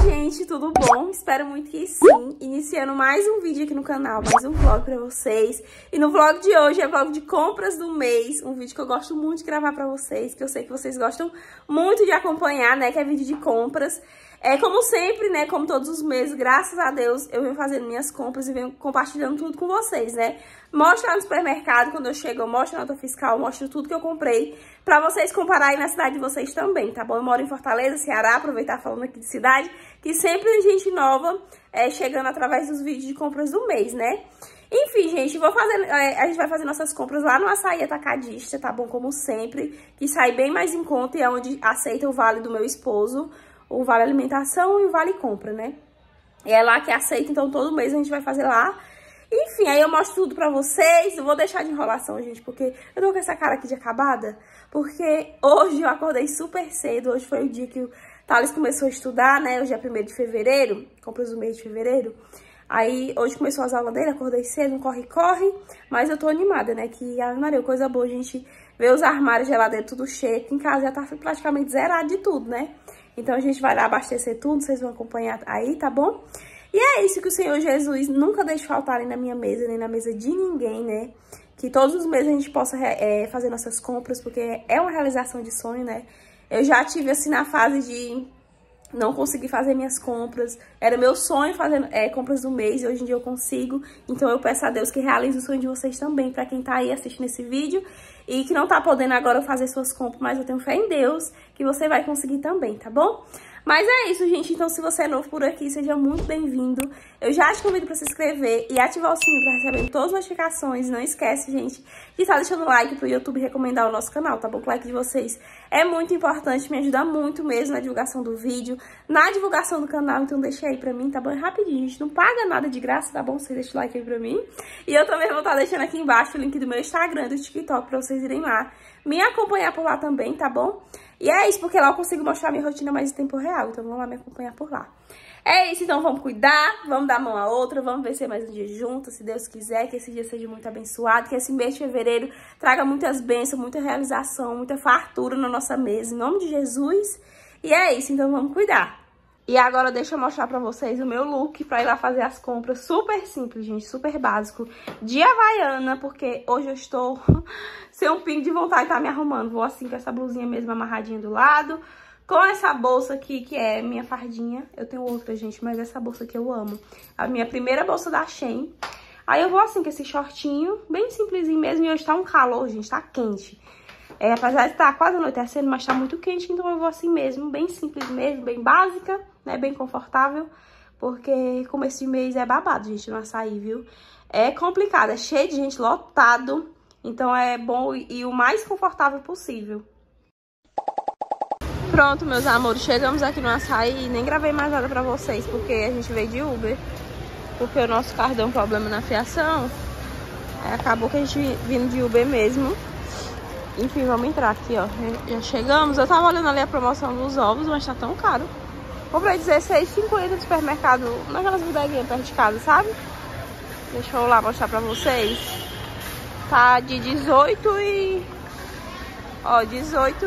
gente, tudo bom? Espero muito que sim. Iniciando mais um vídeo aqui no canal, mais um vlog pra vocês. E no vlog de hoje é vlog de compras do mês, um vídeo que eu gosto muito de gravar pra vocês, que eu sei que vocês gostam muito de acompanhar, né, que é vídeo de compras. É como sempre, né, como todos os meses, graças a Deus, eu venho fazendo minhas compras e venho compartilhando tudo com vocês, né? Mostro lá no supermercado, quando eu chego, eu mostro a nota fiscal, mostro tudo que eu comprei, pra vocês compararem na cidade de vocês também, tá bom? Eu moro em Fortaleza, Ceará, aproveitar falando aqui de cidade, que sempre tem gente nova chegando através dos vídeos de compras do mês, né? Enfim, gente, a gente vai fazer nossas compras lá no Açaí Atacadista, tá bom? Como sempre, que sai bem mais em conta e é onde aceita o vale do meu esposo, o vale alimentação e o vale compra, né? E é lá que aceita, então todo mês a gente vai fazer lá. Enfim, aí eu mostro tudo pra vocês. Eu vou deixar de enrolação, gente, porque eu tô com essa cara aqui de acabada. Porque hoje eu acordei super cedo. Hoje foi o dia que o Thales começou a estudar, né? Hoje é 1º de fevereiro, compras do mês de fevereiro. Aí hoje começou as aulas dele, acordei cedo, um corre-corre. Mas eu tô animada, né? Que, Ave Maria, coisa boa a gente ver os armários, geladeira, tudo cheio. Aqui em casa já tá praticamente zerado de tudo, né? Então a gente vai lá abastecer tudo, vocês vão acompanhar aí, tá bom? E é isso que o Senhor Jesus nunca deixe faltarem na minha mesa, nem na mesa de ninguém, né? Que todos os meses a gente possa fazer nossas compras, porque é uma realização de sonho, né? Eu já tive, assim, na fase de não conseguir fazer minhas compras. Era meu sonho fazer compras do mês e hoje em dia eu consigo. Então eu peço a Deus que realize o sonho de vocês também, pra quem tá aí assistindo esse vídeo e que não tá podendo agora fazer suas compras, mas eu tenho fé em Deus que você vai conseguir também, tá bom? Mas é isso, gente. Então, se você é novo por aqui, seja muito bem-vindo. Eu já te convido pra se inscrever e ativar o sininho pra receber todas as notificações. Não esquece, gente, de estar deixando o like pro YouTube recomendar o nosso canal, tá bom? O like de vocês é muito importante, me ajuda muito mesmo na divulgação do vídeo, na divulgação do canal. Então, deixa aí pra mim, tá bom? É rapidinho, gente. Não paga nada de graça, tá bom? Você deixa o like aí pra mim. E eu também vou estar deixando aqui embaixo o link do meu Instagram, do TikTok, pra vocês irem lá me acompanhar por lá também, tá bom? E é isso, porque lá eu consigo mostrar minha rotina mais em tempo real. Então, vamos lá me acompanhar por lá. É isso, então vamos cuidar, vamos dar a mão a outra, vamos vencer mais um dia juntos, se Deus quiser, que esse dia seja muito abençoado, que esse mês de fevereiro traga muitas bênçãos, muita realização, muita fartura na nossa mesa, em nome de Jesus. E é isso, então vamos cuidar. E agora deixa eu mostrar pra vocês o meu look pra ir lá fazer as compras. Super simples, gente, super básico. De Havaiana, porque hoje eu estou sem um pingo de vontade de estar me arrumando. Vou assim com essa blusinha mesmo amarradinha do lado, com essa bolsa aqui, que é minha fardinha. Eu tenho outra, gente, mas essa bolsa aqui eu amo. A minha primeira bolsa da Shein. Aí eu vou assim com esse shortinho, bem simplesinho mesmo. E hoje tá um calor, gente, tá quente. Apesar de estar quase anoitecendo, mas tá muito quente, então eu vou assim mesmo, bem simples mesmo, bem básica, né, bem confortável, porque começo de mês é babado, gente, no Açaí, viu? É complicado, é cheio de gente, lotado, então é bom e o mais confortável possível. Pronto, meus amores, chegamos aqui no Açaí, nem gravei mais nada pra vocês, porque a gente veio de Uber, porque o nosso carro deu um problema na fiação, aí acabou que a gente vindo de Uber mesmo. Enfim, vamos entrar aqui, ó. Já chegamos. Eu tava olhando ali a promoção dos ovos, mas tá tão caro. Comprei R$16,50 no supermercado, naquelas bodeguinhas perto de casa, sabe? Deixa eu lá mostrar pra vocês. Tá de 18 e... Ó, 18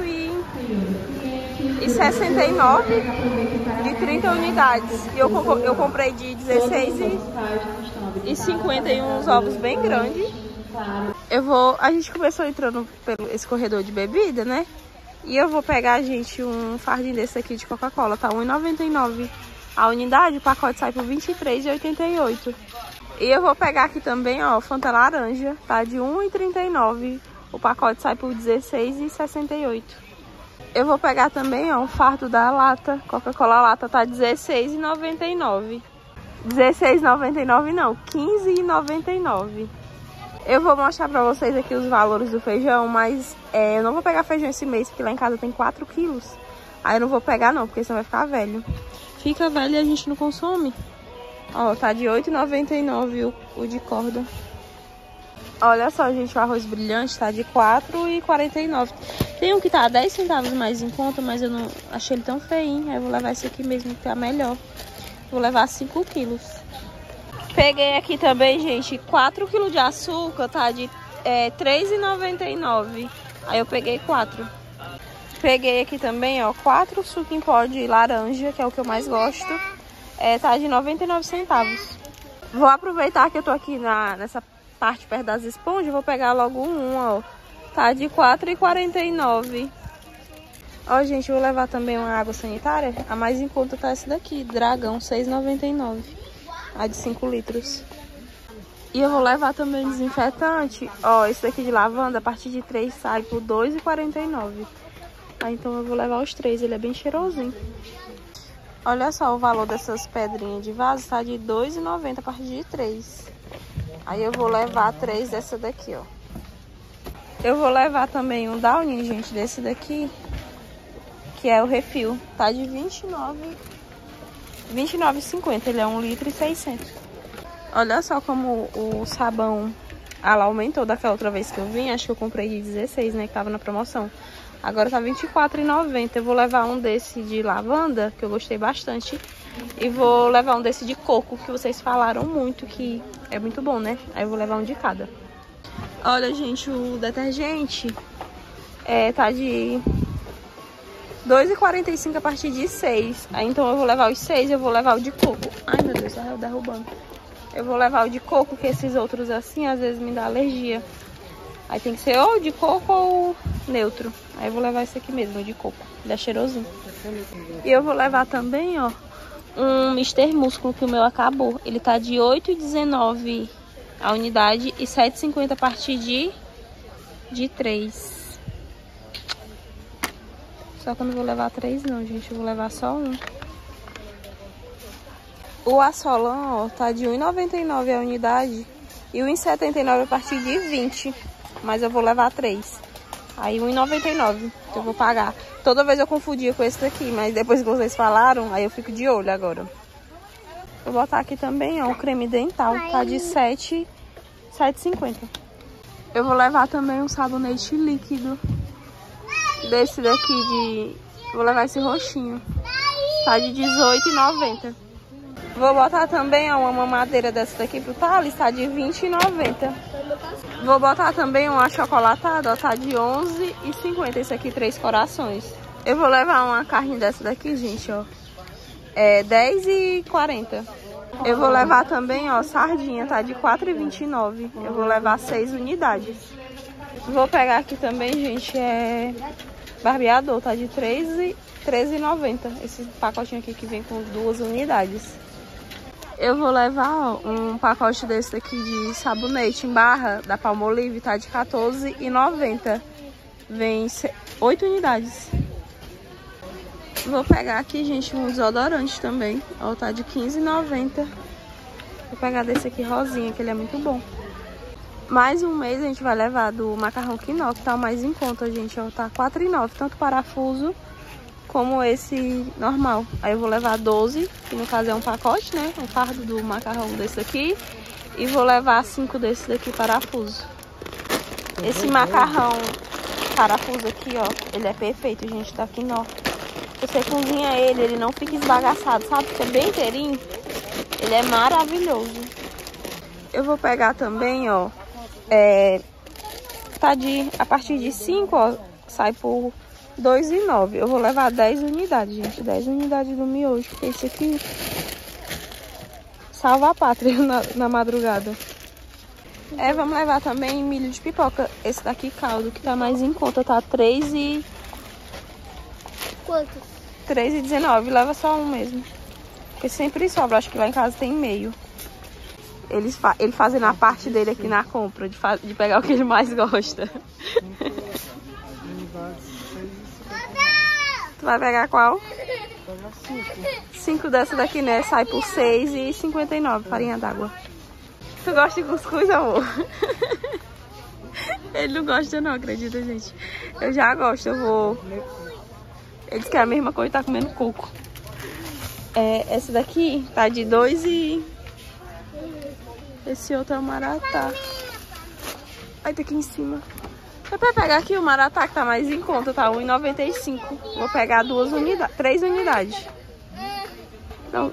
e 69 de 30 unidades. E eu comprei de 16 e 51 uns ovos bem grandes. A gente começou entrando pelo esse corredor de bebida, né? E eu vou pegar, gente, um fardinho desse aqui de Coca-Cola, tá R$1,99 a unidade, o pacote sai por R$23,88. E eu vou pegar aqui também, ó, Fanta laranja, tá de R$1,39, o pacote sai por R$16,68. Eu vou pegar também, ó, um fardo da lata, Coca-Cola lata, tá R$16,99. R$16,99 não, R$15,99. Eu vou mostrar pra vocês aqui os valores do feijão, mas eu não vou pegar feijão esse mês, porque lá em casa tem 4 quilos. Aí eu não vou pegar não, porque senão vai ficar velho. Fica velho e a gente não consome. Ó, tá de R$8,99 o de corda. Olha só, gente, o arroz brilhante tá de R$4,49. Tem um que tá a 10 centavos mais em conta, mas eu não achei ele tão feinho. Aí eu vou levar esse aqui mesmo, que é melhor. Vou levar 5 quilos. Peguei aqui também, gente, 4 kg de açúcar, tá de R$3,99. Aí eu peguei 4. Peguei aqui também, ó, 4 suco em pó de laranja, que é o que eu mais gosto. Tá de 99 centavos. Vou aproveitar que eu tô aqui nessa parte perto das esponjas, vou pegar logo um, ó. Tá de R$4,49. Ó, gente, vou levar também uma água sanitária. A mais em conta tá essa daqui, Dragão, R$6,99. A de 5 litros. E eu vou levar também desinfetante. Ó, esse daqui de lavanda, a partir de 3 sai por R$2,49. Então eu vou levar os 3, ele é bem cheirosinho. Olha só o valor dessas pedrinhas de vaso, tá de R$2,90 a partir de 3. Aí eu vou levar 3 dessa daqui, ó. Eu vou levar também um Downy, gente, desse daqui, que é o refil. Tá de R$29,50, ele é 1,6 litros. Olha só como o sabão, ela aumentou daquela outra vez que eu vim. Acho que eu comprei de 16, né, que tava na promoção. Agora tá R$24,90. Eu vou levar um desse de lavanda, que eu gostei bastante. E vou levar um desse de coco, que vocês falaram muito, que é muito bom, né? Aí eu vou levar um de cada. Olha, gente, o detergente tá de R$2,45 a partir de 6. Aí então eu vou levar os 6, eu vou levar o de coco. Ai, meu Deus, tá derrubando. Eu vou levar o de coco, que esses outros assim, às vezes me dá alergia. Aí tem que ser ou de coco ou neutro. Aí eu vou levar esse aqui mesmo, de coco. Ele é cheirosinho. E eu vou levar também, ó, um Mister Músculo, que o meu acabou. Ele tá de R$8,19 a unidade e R$7,50 a partir de 3. Só que eu não vou levar 3 não, gente. Eu vou levar só um. O Assolan, ó, tá de R$1,99 a unidade e R$1,79 a partir de 20. Mas eu vou levar 3. Aí R$1,99 que eu vou pagar. Toda vez eu confundia com esse daqui, mas depois que vocês falaram, aí eu fico de olho agora. Vou botar aqui também, ó, um creme dental. Tá de R$7,50. Eu vou levar também um sabonete líquido. Desse daqui vou levar esse roxinho. Tá de R$18,90. Vou botar também, ó, uma mamadeira dessa daqui pro Thales, tá de R$20,90. Vou botar também uma achocolatada, ó, tá de R$11,50. Esse aqui, 3 corações. Eu vou levar uma carne dessa daqui, gente, ó. R$10,40. Eu vou levar também, ó, sardinha, tá de R$4,29. Eu vou levar 6 unidades. Vou pegar aqui também, gente, barbeador, tá de R$13,90. Esse pacotinho aqui que vem com 2 unidades. Eu vou levar, ó, um pacote desse daqui de sabonete em barra da Palmolive, tá de R$14,90. Vem 8 unidades. Vou pegar aqui, gente, um desodorante também. Ó, tá de R$15,90. Vou pegar desse aqui rosinha, que ele é muito bom. Mais um mês a gente vai levar do macarrão quinó, que tá o mais em conta, gente. Ó, tá R$4,09, tanto parafuso como esse normal. Aí eu vou levar 12, que no caso é um pacote, né? Um fardo do macarrão desse aqui. E vou levar 5 desse daqui parafuso. Esse macarrão parafuso aqui, ó, ele é perfeito, gente, tá quinó. Você cozinha ele não fica esbagaçado, sabe? Fica bem inteirinho. Ele é maravilhoso. Eu vou pegar também, ó, tá a partir de 5, ó, sai por R$2,09. Eu vou levar 10 unidades, gente. 10 unidades do miojo, porque esse aqui salva a pátria na madrugada. Vamos levar também milho de pipoca. Esse daqui, caldo, que tá mais em conta, tá Quanto? R$3,19. Leva só um mesmo, porque sempre sobra. Acho que lá em casa tem meio. Ele fazendo a parte dele aqui na compra, de pegar o que ele mais gosta. Tu vai pegar qual? 5 dessa daqui, né? Sai por R$6,59, farinha d'água. Tu gosta de cuscuz, amor? Ele não gosta não, acredita, gente. Eu já gosto, eu vou... Ele disse que é a mesma coisa, tá comendo coco. Essa daqui tá de 2 e... Esse outro é o maratá. Aí tá aqui em cima. É pra pegar aqui o maratá, que tá mais em conta, tá R$1,95. Vou pegar 3 unidades. Então,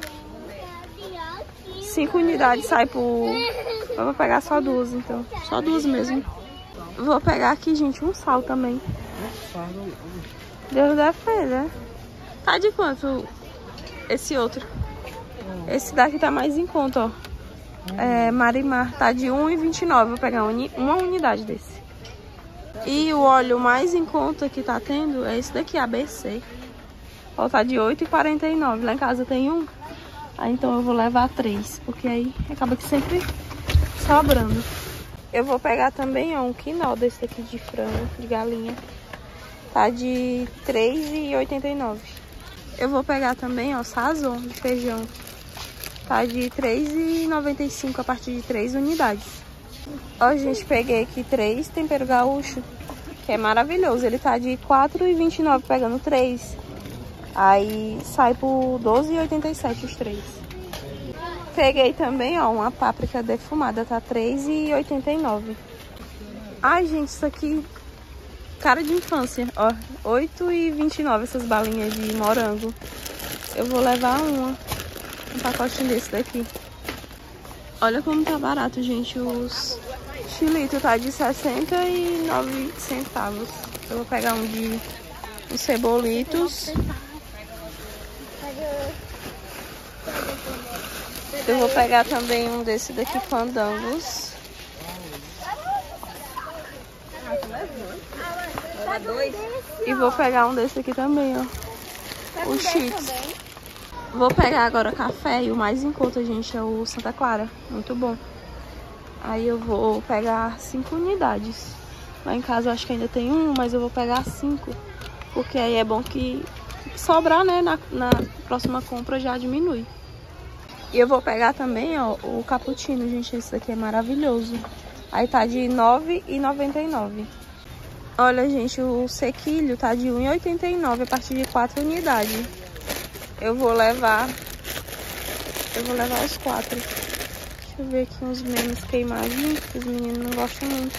5 unidades sai por... Eu vou pegar só 2, então. Só 2 mesmo. Vou pegar aqui, gente, um sal também. Deus defenda. Tá de quanto esse outro? Esse daqui tá mais em conta, ó. É, Marimar, tá de R$1,29. Vou pegar uma unidade desse. E o óleo mais em conta que tá tendo é esse daqui, ABC. Ó, tá de R$8,49. Lá em casa tem um. Aí então eu vou levar 3, porque aí acaba que sempre sobrando. Eu vou pegar também, ó, um quinol desse daqui de frango, de galinha. Tá de R$3,89. Eu vou pegar também, ó, sazon de feijão. Tá de R$3,95 a partir de 3 unidades. Ó, gente, peguei aqui 3 tempero gaúcho, que é maravilhoso. Ele tá de R$4,29 pegando 3. Aí sai por R$12,87 os 3. Peguei também, ó, uma páprica defumada, tá R$3,89. Ai, gente, isso aqui, cara de infância, ó, R$8,29 essas balinhas de morango. Eu vou levar um pacotinho desse daqui. Olha como tá barato, gente, os chilitos, tá de 69 centavos. Eu vou pegar um de os cebolitos. Eu vou pegar também um desse daqui, fandangos. E vou pegar um desse aqui também, ó. O Cheetos. Vou pegar agora café e o mais em conta, gente, é o Santa Clara. Muito bom. Aí eu vou pegar 5 unidades. Lá em casa eu acho que ainda tem um, mas eu vou pegar 5. Porque aí é bom que sobrar, né? Na próxima compra já diminui. E eu vou pegar também, ó, o cappuccino, gente. Esse daqui é maravilhoso. Aí tá de R$9,99. Olha, gente, o sequilho tá de R$1,89 a partir de 4 unidades. Eu vou levar os 4. Deixa eu ver aqui uns menos queimadinhos, que os meninos não gostam muito.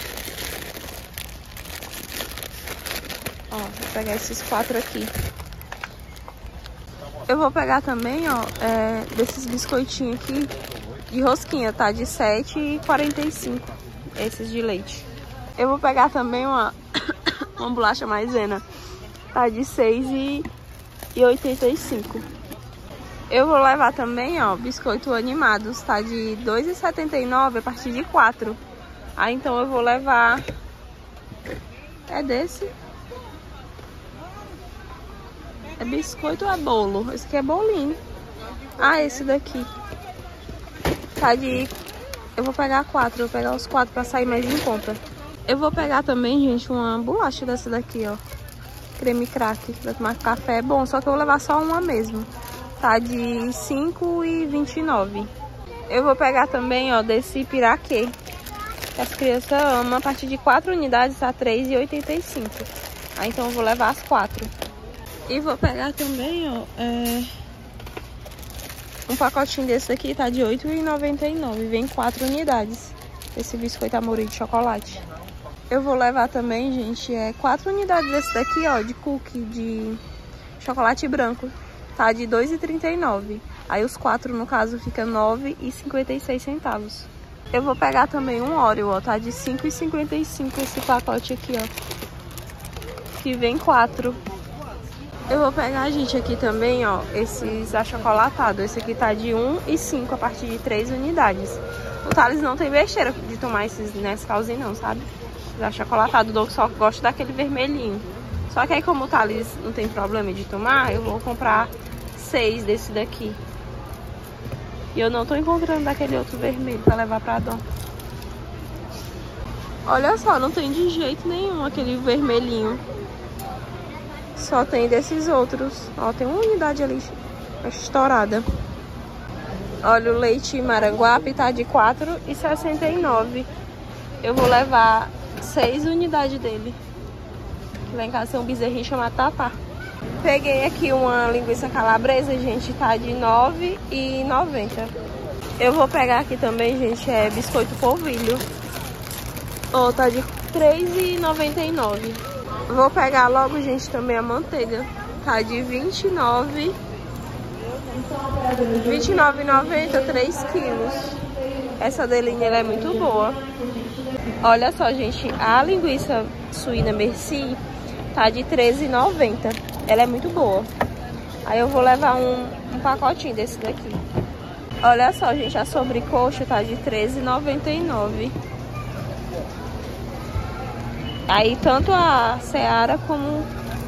Ó, vou pegar esses 4 aqui. Eu vou pegar também, ó, desses biscoitinhos aqui de rosquinha, tá? De R$7,45, esses de leite. Eu vou pegar também uma bolacha maisena, tá? De R$6,85. Eu vou levar também, ó, biscoito animados, tá? De R$2,79 a partir de 4. Aí então eu vou levar... É desse? É biscoito ou é bolo? Esse aqui é bolinho. Ah, esse daqui. Tá de... Eu vou pegar 4. Eu vou pegar os 4 pra sair mais em conta. Eu vou pegar também, gente, uma bolacha dessa daqui, ó. Creme crack. Pra tomar café é bom, só que eu vou levar só uma mesmo. Tá de R$5,29. Eu vou pegar também, ó, desse piraquê. Que as crianças amam. A partir de 4 unidades tá R$3,85. Aí então eu vou levar as 4. E vou pegar também, ó, um pacotinho desse aqui, tá de R$8,99. Vem 4 unidades. Esse biscoito Amorim de chocolate. Eu vou levar também, gente, 4 unidades desse daqui, ó, de cookie de chocolate branco. Tá de R$2,39. Aí os 4, no caso, fica R$9,56. Eu vou pegar também um Oreo, ó, tá de R$5,55 esse pacote aqui, ó. Que vem 4. Eu vou pegar, gente, aqui também, ó, esses achocolatados. Esse aqui tá de R$1,05 a partir de 3 unidades. O Thales não tem besteira de tomar esses Nescauzinho não, sabe? Os achocolatados, o Doug só gosta daquele vermelhinho. Só que aí, como o Thales não tem problema de tomar, eu vou comprar 6 desse daqui. E eu não tô encontrando daquele outro vermelho pra levar pra Dom. Olha só, não tem de jeito nenhum aquele vermelhinho. Só tem desses outros. Ó, tem uma unidade ali estourada. Olha, o leite Maranguape tá de R$4,69. Eu vou levar 6 unidades dele. Lá em casa tem um bezerrinho chamado Tatá. Peguei aqui uma linguiça calabresa, gente, tá de R$9,90. Eu vou pegar aqui também, gente, biscoito polvilho. Ó, tá de R$3,99. Vou pegar logo, gente, também a manteiga. Tá de R$29,90, 3 quilos. Essa delinha, ela é muito boa. Olha só, gente, a linguiça suína Merci tá de R$13,90. Ela é muito boa. Aí eu vou levar um pacotinho desse daqui. Olha só, gente, a sobrecoxa tá de R$13,99. Aí tanto a Seara como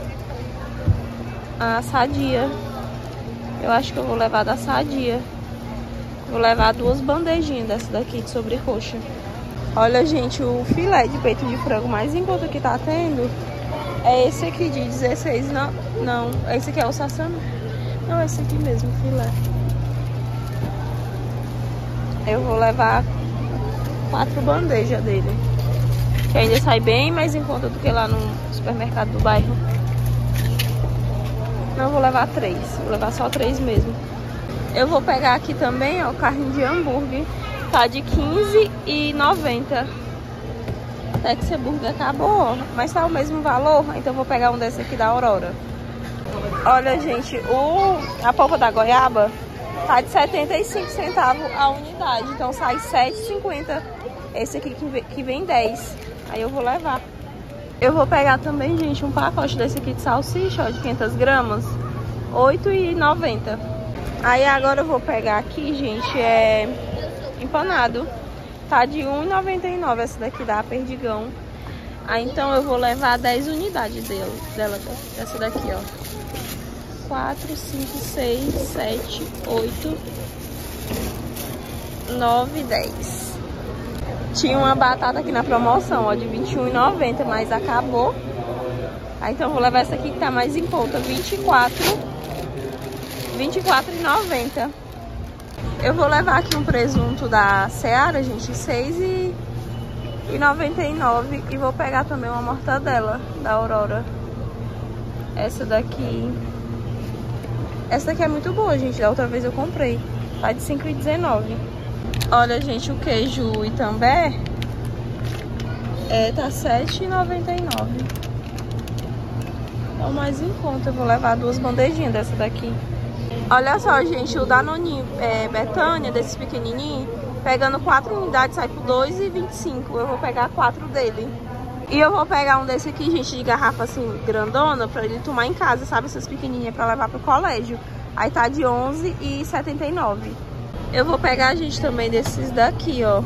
a Sadia. Eu acho que eu vou levar da Sadia. Vou levar 2 bandejinhas dessa daqui de sobrecoxa. Olha, gente, o filé de peito de frango mais em conta que tá tendo é esse aqui de 16, não, esse aqui é o Sassami. Não, esse aqui mesmo, filé. Eu vou levar 4 bandejas dele. Que ainda sai bem mais em conta do que lá no supermercado do bairro. Não, vou levar 3. Vou levar só 3 mesmo. Eu vou pegar aqui também, ó, carne de hambúrguer. Tá de R$15,90. Até que esse hambúrguer acabou, ó. Mas tá o mesmo valor, então eu vou pegar um desse aqui da Aurora. Olha, gente, a polpa da goiaba tá de 75 centavos a unidade. Então sai R$7,50. Esse aqui que vem 10. Aí eu vou levar. Eu vou pegar também, gente, um pacote desse aqui de salsicha, ó, de 500 gramas. R$8,90. Aí agora eu vou pegar aqui, gente, empanado. Tá de R$1,99 essa daqui da Perdigão. Aí então eu vou levar 10 unidades dessa daqui, ó. 4, 5, 6, 7, 8, 9, 10. Tinha uma batata aqui na promoção, ó, de R$21,90, mas acabou. Aí então eu vou levar essa aqui que tá mais em conta, R$24,90. Eu vou levar aqui um presunto da Seara, gente, R$6,99. E vou pegar também uma mortadela da Aurora. Essa daqui é muito boa, gente. Da outra vez eu comprei. Tá de R$5,19. Olha, gente, o queijo Itambé tá R$7,99. Então, mais em conta, eu vou levar 2 bandejinhas dessa daqui. Olha só, gente, o Danoninho Betânia, desses pequenininhos, pegando 4 unidades, sai por R$2,25. Eu vou pegar 4 dele. E eu vou pegar um desse aqui, gente, de garrafa assim, grandona, pra ele tomar em casa, sabe? Essas pequenininhas pra levar pro colégio. Aí tá de R$11,79. Eu vou pegar, gente, também desses daqui, ó.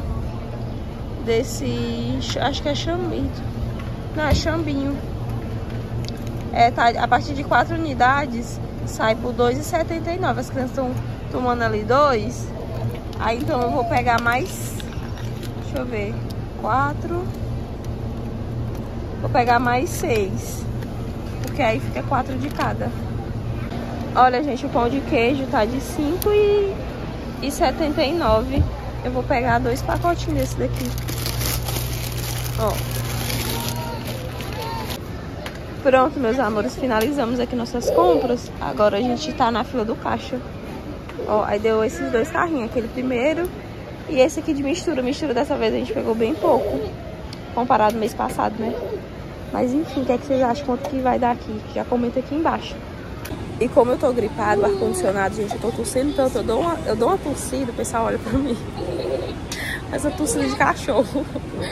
Acho que é chambito. Não, é chambinho. Tá, a partir de 4 unidades, sai por R$2,79. As crianças estão tomando ali 2. Aí, então, eu vou pegar mais... Deixa eu ver. 4. Vou pegar mais 6. Porque aí fica 4 de cada. Olha, gente, o pão de queijo tá de R$5,79. Eu vou pegar 2 pacotinhos desse daqui. Ó. Pronto, meus amores, finalizamos aqui nossas compras. Agora a gente tá na fila do caixa. Ó, aí deu esses 2 carrinhos, aquele primeiro e esse aqui de mistura. Mistura dessa vez a gente pegou bem pouco, comparado ao mês passado, né? Mas enfim, o que é que vocês acham? Quanto que vai dar aqui? Já comenta aqui embaixo. E como eu tô gripado, ar-condicionado, gente, eu tô tossindo tanto, eu dou uma tossida, o pessoal olha pra mim. Essa tossida de cachorro.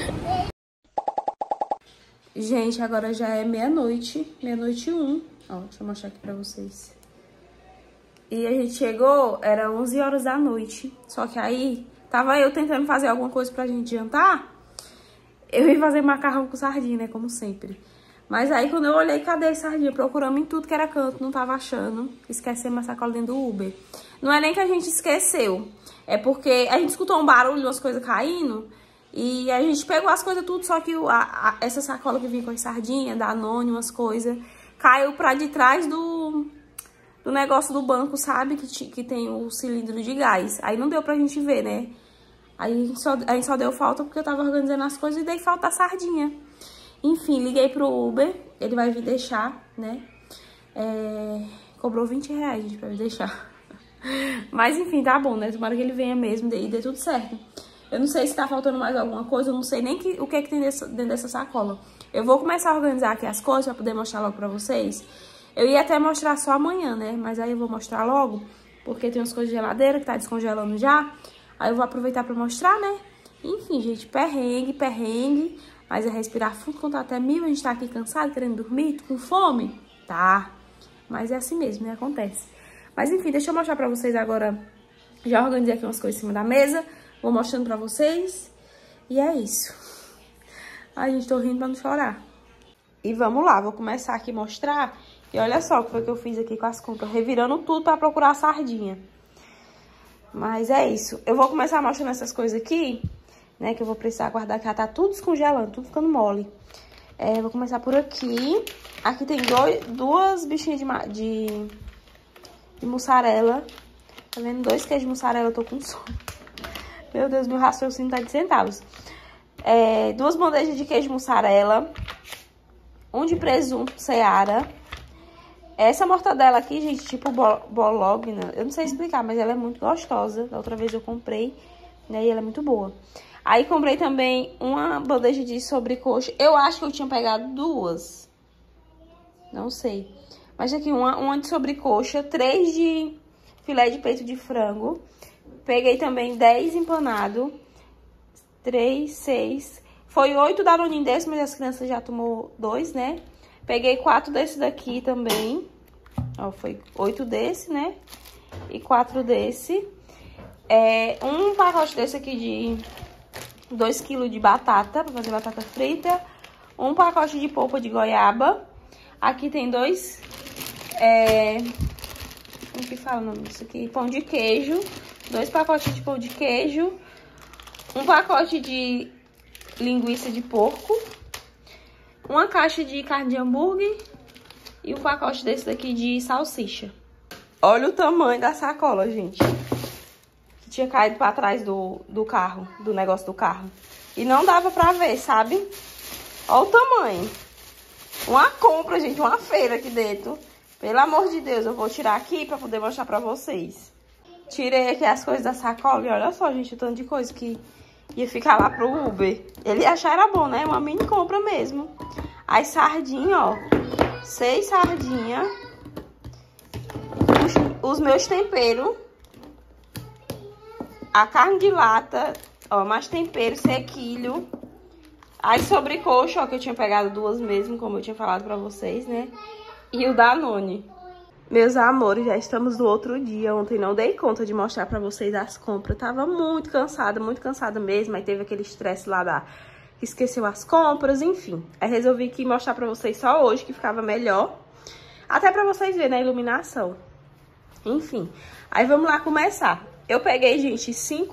Gente, agora já é meia-noite, meia-noite e 1. Ó, deixa eu mostrar aqui pra vocês. E a gente chegou, era 11 horas da noite. Só que aí, tava eu tentando fazer alguma coisa pra gente jantar. Eu ia fazer macarrão com sardinha, né, como sempre. Mas aí, quando eu olhei, cadê a sardinha? Procuramos em tudo que era canto, não tava achando. Esquecemos a sacola dentro do Uber. Não é nem que a gente esqueceu. É porque a gente escutou um barulho, umas coisas caindo. E a gente pegou as coisas tudo, só que essa sacola que vinha com as sardinhas, Danone, umas coisas, caiu pra de trás do negócio do banco, sabe? Que tem o cilindro de gás. Aí não deu pra gente ver, né? Aí a gente só deu falta porque eu tava organizando as coisas e dei falta a sardinha. Enfim, liguei pro Uber, ele vai vir deixar, né? Cobrou R$20, gente, pra vir deixar. Mas enfim, tá bom, né? Tomara que ele venha mesmo e dê tudo certo. Eu não sei se tá faltando mais alguma coisa, eu não sei nem o que tem dentro dessa sacola. Eu vou começar a organizar aqui as coisas pra poder mostrar logo pra vocês. Eu ia até mostrar só amanhã, né? Mas aí eu vou mostrar logo, porque tem umas coisas de geladeira que tá descongelando já. Aí eu vou aproveitar pra mostrar, né? Enfim, gente, perrengue. Mas é respirar fundo, contar até 1000. A gente tá aqui cansado, querendo dormir, com fome. Tá. Mas é assim mesmo, né? Acontece. Mas enfim, deixa eu mostrar pra vocês agora. Já organizei aqui umas coisas em cima da mesa. Vou mostrando pra vocês. E é isso. Ai, gente, tô rindo pra não chorar. E vamos lá, vou começar aqui a mostrar. E olha só o que foi que eu fiz aqui com as compras. Revirando tudo pra procurar a sardinha. Mas é isso. Eu vou começar mostrando essas coisas aqui, né? Que eu vou precisar guardar, que já tá tudo descongelando, tudo ficando mole. Vou começar por aqui. Aqui tem duas bichinhas de mussarela. Tá vendo? 2 queijos de mussarela, eu tô com sono. Meu Deus, meu raciocínio tá de centavos. 2 bandejas de queijo mussarela. 1 de presunto Seara. Essa mortadela aqui, gente, tipo bologna, eu não sei explicar, mas ela é muito gostosa. Da outra vez eu comprei, né, e ela é muito boa. Aí comprei também uma bandeja de sobrecoxa. Eu acho que eu tinha pegado 2. Não sei. Mas aqui uma de sobrecoxa, 3 de filé de peito de frango. Peguei também 10 empanado. 3, 6. Foi 8 Danoninho desse, mas as crianças já tomou 2, né? Peguei 4 desse daqui também. Ó, foi 8 desse, né? E 4 desse. Um pacote desse aqui de 2 kg de batata, pra fazer batata frita. Um pacote de polpa de goiaba. Aqui tem 2... como que fala o nome disso aqui? Pão de queijo. 2 pacotes de pão de queijo. Um pacote de linguiça de porco. Uma caixa de carne de hambúrguer. E um pacote desse daqui de salsicha. Olha o tamanho da sacola, gente. Que tinha caído pra trás do carro. Do negócio do carro. E não dava pra ver, sabe? Olha o tamanho. Uma compra, gente. Uma feira aqui dentro. Pelo amor de Deus, eu vou tirar aqui pra poder mostrar pra vocês. Tirei aqui as coisas da sacola. E olha só, gente, o tanto de coisa que ia ficar lá pro Uber. Ele ia achar era bom, né? Uma mini compra mesmo. As sardinhas, ó. 6 sardinhas. Os meus temperos. A carne de lata. Ó, mais tempero, sequilho. As sobrecoxa, ó, que eu tinha pegado 2 mesmo, como eu tinha falado pra vocês, né? E o Danone. Meus amores, já estamos no outro dia. Ontem não dei conta de mostrar pra vocês as compras. Tava muito cansada mesmo. Aí teve aquele estresse lá que esqueceu as compras, enfim. Aí resolvi aqui mostrar pra vocês só hoje, que ficava melhor. Até pra vocês verem a iluminação. Enfim, aí vamos lá começar. Eu peguei, gente,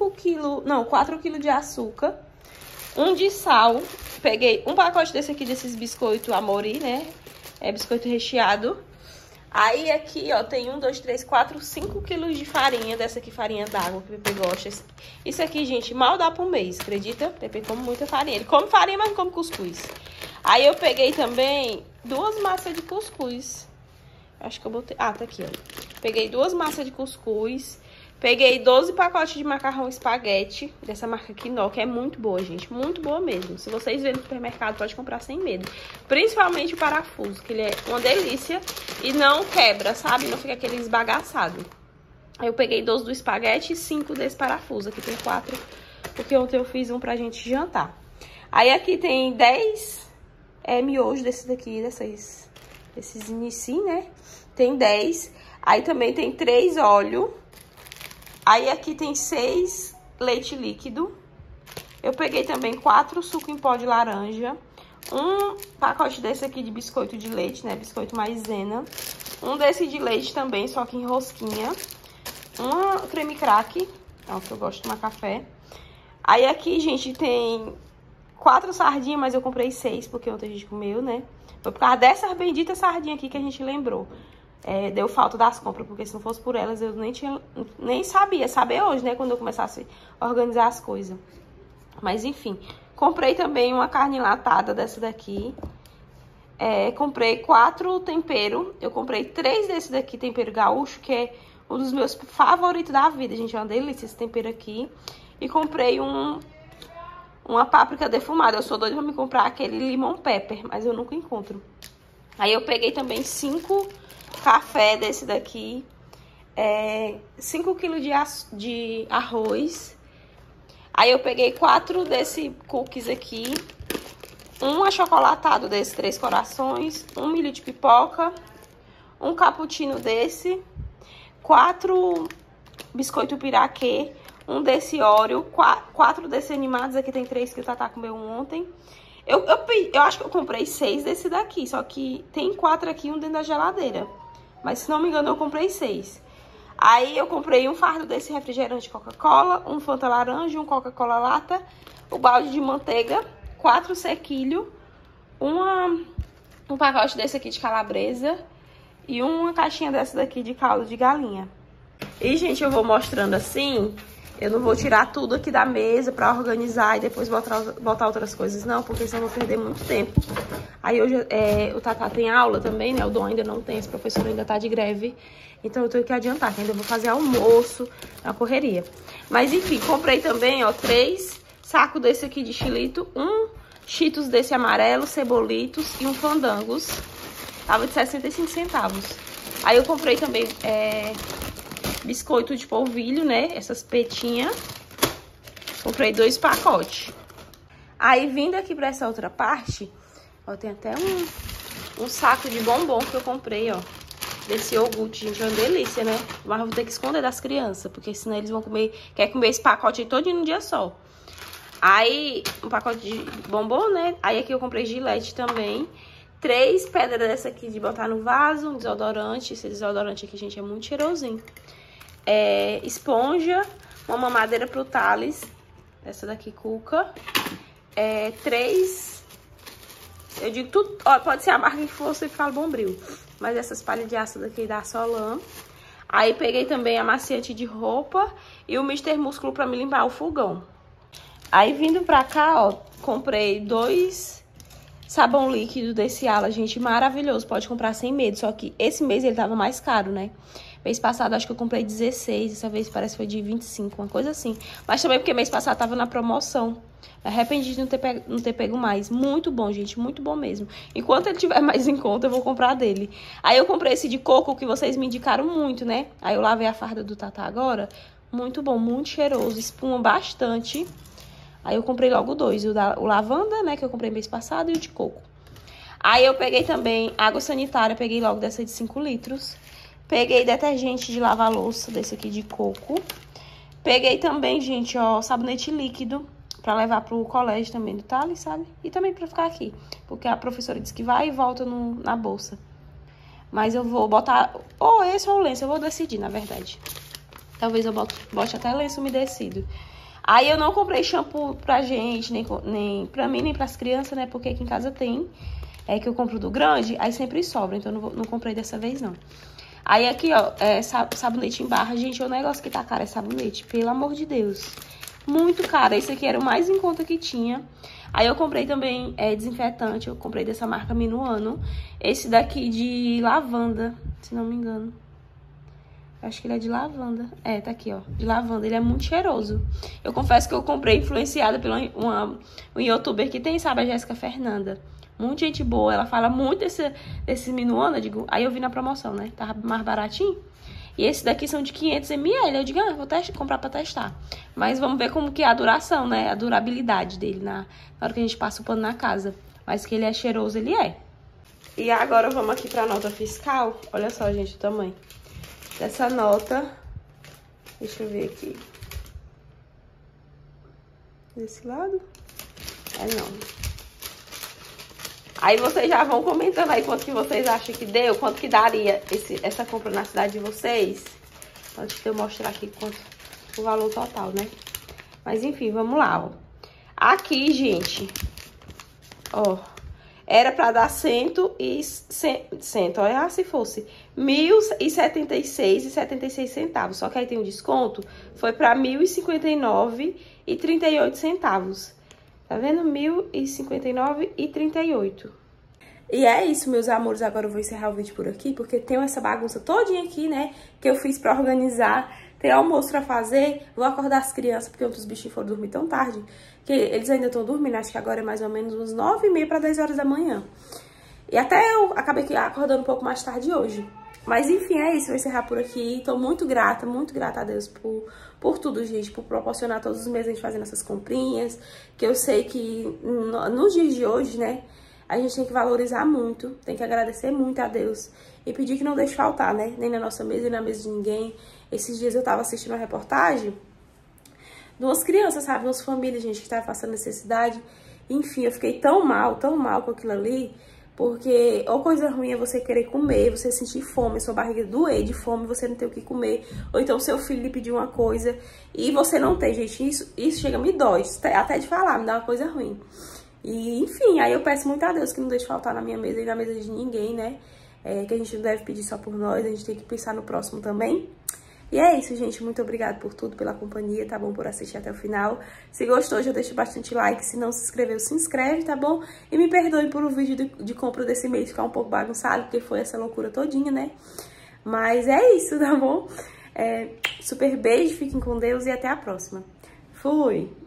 4 kg de açúcar. 1 de sal. Peguei um pacote desse aqui, desses biscoitos Amori, né? Biscoito recheado. Aí aqui, ó, tem 1, 2, 3, 4, 5 quilos de farinha, dessa aqui, farinha d'água, que o Pepe gosta. Isso aqui, gente, mal dá pro mês, acredita? O Pepe come muita farinha. Ele come farinha, mas não come cuscuz. Aí eu peguei também 2 massas de cuscuz. Acho que eu botei... Ah, tá aqui, ó. Peguei 2 massas de cuscuz. Peguei 12 pacotes de macarrão espaguete, dessa marca Quinó, que é muito boa, gente. Muito boa mesmo. Se vocês verem no supermercado, pode comprar sem medo. Principalmente o parafuso, que ele é uma delícia e não quebra, sabe? Não fica aquele esbagaçado. Aí eu peguei 12 do espaguete e 5 desse parafuso. Aqui tem 4, porque ontem eu fiz um pra gente jantar. Aí aqui tem 10 miojos desses daqui, desses inici, né? Tem 10. Aí também tem 3 óleos. Aí aqui tem 6 leite líquido. Eu peguei também 4 suco em pó de laranja. Um pacote desse aqui de biscoito de leite, né? Biscoito maisena. Um desse de leite também, só que em rosquinha. Uma creme crack, é o que eu gosto de tomar café. Aí aqui, gente, tem 4 sardinhas, mas eu comprei 6, porque ontem a gente comeu, né? Foi por causa dessas benditas sardinhas aqui que a gente lembrou. Deu falta das compras, porque se não fosse por elas, eu nem sabia saber hoje, né? Quando eu começasse a organizar as coisas. Mas, enfim. Comprei também uma carne enlatada dessa daqui. Comprei 4 temperos. Eu comprei 3 desse daqui, tempero gaúcho, que é um dos meus favoritos da vida, gente. É uma delícia esse tempero aqui. E comprei uma páprica defumada. Eu sou doida pra me comprar aquele limão pepper, mas eu nunca encontro. Aí eu peguei também 5 café desse daqui, 5 kg de arroz. Aí eu peguei 4 desse cookies aqui, um achocolatado desse 3 corações, 1 milho de pipoca, um cappuccino desse, 4 biscoito piraquê, um desse Oreo, 4 desse animados. Aqui tem 3 que o Tatá comeu ontem. Eu acho que eu comprei 6 desse daqui, só que tem 4 aqui, um dentro da geladeira. Mas se não me engano eu comprei 6. Aí eu comprei um fardo desse refrigerante Coca-Cola, um Fanta laranja, um Coca-Cola lata, o balde de manteiga, 4 sequilho, um pacote desse aqui de calabresa e uma caixinha dessa daqui de caldo de galinha. E, gente, eu vou mostrando assim. Eu não vou tirar tudo aqui da mesa pra organizar e depois botar outras coisas, não, porque senão eu vou perder muito tempo. Aí hoje o Tatá tem aula também, né? O Dom ainda não tem, esse professor ainda tá de greve. Então eu tenho que adiantar, que ainda vou fazer almoço na correria. Mas enfim, comprei também, ó, 3 sacos desse aqui de xilito, um Cheetos desse amarelo, cebolitos e um Fandangos. Tava de 65 centavos. Aí eu comprei também biscoito de polvilho, né? Essas petinhas. Comprei 2 pacotes. Aí, vindo aqui pra essa outra parte, ó, tem até um saco de bombom que eu comprei, ó. Desse iogurte, gente, é uma delícia, né? Mas eu vou ter que esconder das crianças, porque senão eles vão comer... Quer comer esse pacote aí todo num dia só. Aí, um pacote de bombom, né? Aí aqui eu comprei Gillette também. 3 pedras dessa aqui de botar no vaso, um desodorante. Esse desodorante aqui, gente, é muito cheirosinho. Esponja, uma mamadeira pro Thales, essa daqui Cuca, 3, eu digo tudo, ó, pode ser a marca que for, você fala Bombril, mas essas palhas de ácido daqui da Solan. Aí peguei também amaciante de roupa e o Mr. Músculo pra me limpar o fogão. Aí vindo pra cá, ó, comprei 2 sabão líquido desse Ala, gente, maravilhoso, pode comprar sem medo, só que esse mês ele tava mais caro, né? Mês passado acho que eu comprei 16, essa vez parece que foi de 25, uma coisa assim. Mas também porque mês passado tava na promoção. Me arrependi de não ter pego mais. Muito bom, gente, muito bom mesmo. Enquanto ele tiver mais em conta, eu vou comprar dele. Aí eu comprei esse de coco que vocês me indicaram muito, né? Aí eu lavei a farda do Tatá agora. Muito bom, muito cheiroso, espuma bastante. Aí eu comprei logo 2, o lavanda, né, que eu comprei mês passado, e o de coco. Aí eu peguei também água sanitária, peguei logo dessa de 5 litros. Peguei detergente de lavar louça, desse aqui de coco. Peguei também, gente, ó, sabonete líquido pra levar pro colégio também do Thales, sabe? E também pra ficar aqui, porque a professora disse que vai e volta na bolsa. Mas eu vou botar, ou esse ou o lenço, eu vou decidir, na verdade. Talvez eu bote até lenço umedecido. Aí eu não comprei shampoo pra gente, nem pra mim, nem pras crianças, né? Porque aqui em casa tem, que eu compro do grande, aí sempre sobra, então eu não comprei dessa vez, não. Aí aqui, ó, sabonete em barra. Gente, o negócio que tá caro é sabonete, pelo amor de Deus. Muito caro. Esse aqui era o mais em conta que tinha. Aí eu comprei também desinfetante, eu comprei dessa marca Minuano. Esse daqui de lavanda, se não me engano. Acho que ele é de lavanda. Tá aqui, ó, de lavanda. Ele é muito cheiroso. Eu confesso que eu comprei influenciada por um youtuber que tem, sabe, a Jéssica Fernanda. Muita gente boa, ela fala muito desse Minuano, eu digo, aí eu vi na promoção, né, tava mais baratinho. E esse daqui são de 500 ml, eu digo, vou comprar pra testar. Mas vamos ver como que é a duração, né, a durabilidade dele na hora que a gente passa o pano na casa. Mas que ele é cheiroso, ele é. E agora vamos aqui pra nota fiscal. Olha só, gente, o tamanho dessa nota. Deixa eu ver aqui. Desse lado? Não. Aí vocês já vão comentando aí quanto que vocês acham que deu, quanto que daria essa compra na cidade de vocês. Antes de eu mostrar aqui quanto o valor total, né? Mas enfim, vamos lá, ó. Aqui, gente, ó, era pra dar 100, olha se fosse, 1.076,76 centavos. Só que aí tem um desconto, foi pra 1.059,38 centavos. Tá vendo? 1.059,38. E é isso, meus amores. Agora eu vou encerrar o vídeo por aqui, porque tem essa bagunça todinha aqui, né? Que eu fiz pra organizar. Tem almoço pra fazer. Vou acordar as crianças, porque outros bichinhos foram dormir tão tarde. Que eles ainda estão dormindo. Acho que agora é mais ou menos uns 9h30 pra 10 horas da manhã. E até eu acabei acordando um pouco mais tarde hoje. Mas enfim, é isso. Vou encerrar por aqui. Tô muito grata a Deus por tudo, gente. Por proporcionar todos os meses a gente fazendo essas comprinhas. Que eu sei que nos dias de hoje, né? a gente tem que valorizar muito, tem que agradecer muito a Deus e pedir que não deixe faltar, né? Nem na nossa mesa, nem na mesa de ninguém. Esses dias eu tava assistindo uma reportagem de umas crianças, sabe? Umas famílias, gente, que tava passando necessidade. Enfim, eu fiquei tão mal com aquilo ali, porque ou coisa ruim é você querer comer, você sentir fome, sua barriga doer de fome, você não ter o que comer, ou então seu filho lhe pedir uma coisa e você não tem, gente. Isso chega, me dói, até de falar, me dá uma coisa ruim. E, enfim, aí eu peço muito a Deus que não deixe faltar na minha mesa e na mesa de ninguém, né? Que a gente não deve pedir só por nós, a gente tem que pensar no próximo também. E é isso, gente. Muito obrigada por tudo, pela companhia, tá bom? Por assistir até o final. Se gostou, já deixa bastante like. Se não se inscreveu, se inscreve, tá bom? E me perdoe por o vídeo de compra desse mês ficar um pouco bagunçado, porque foi essa loucura todinha, né? Mas é isso, tá bom? Super beijo, fiquem com Deus e até a próxima. Fui!